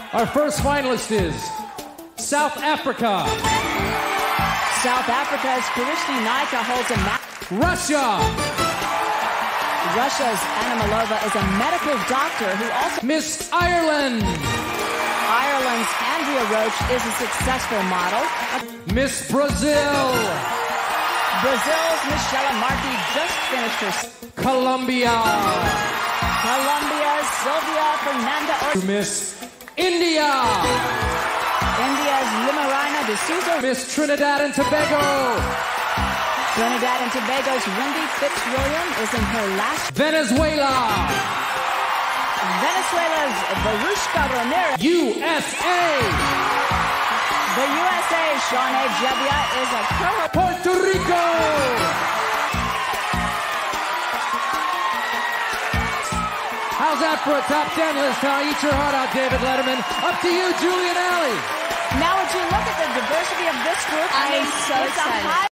Our first finalist is South Africa. South Africa's Karishny Naika holds a Russia. Russia's Anna Malova is a medical doctor who also... Miss Ireland. Ireland's Andrea Roach is a successful model. Miss Brazil. Brazil's Michelle Marti just finished her... Colombia. Colombia's Silvia Fernanda Miss India. India's Limarina de Souza. Miss Trinidad and Tobago. Trinidad and Tobago's Wendy Fitzwilliam is in her last... Venezuela. Venezuela's Verushka Ramirez. USA. The USA, Shawnee Jebbia, is a co-host. Puerto Rico. How's that for a top 10 list, huh? Eat your heart out, David Letterman. Up to you, Julian Alley. Now, would you look at the diversity of this group? I am so it's excited.